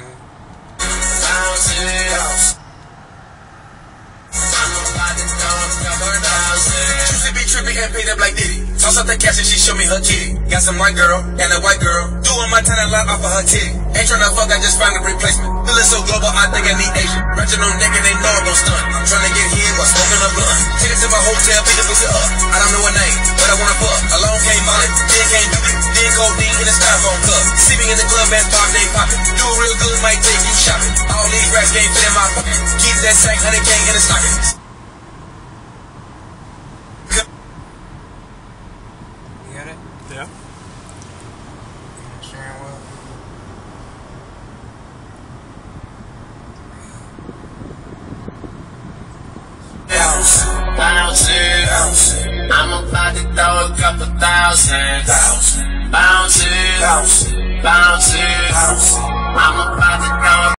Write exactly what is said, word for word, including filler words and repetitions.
Bounce it, bounce. I'm about to throw a couple thousand. Used to be trippy and paid up like Diddy. Toss up the cash and she show me her kitty. Got some white girl and a white girl doing my talent lot off of her titty. Ain't tryna fuck, I just found a replacement. Feeling so global, I think I need Asian. Ratchet on neck and they know I'm gon' stun. I'm tryna get here while smoking a blunt. Take it to my hotel, pick the pussy up. I don't know her name, but I wanna fuck. Alone came Molly, then came Doobie, then codeine in a styrofoam cup. See me in the club and pop, they poppin'. Do it real good, might take you shopping. All these racks can't fit in my pocket. Keep that sack, one hundred K in the stocking. Yeah. Bounce, bounce it, bounce it. I'm about to throw a couple thousand. Bounce, bounce it, bounce, bounce it. I'm about to throw a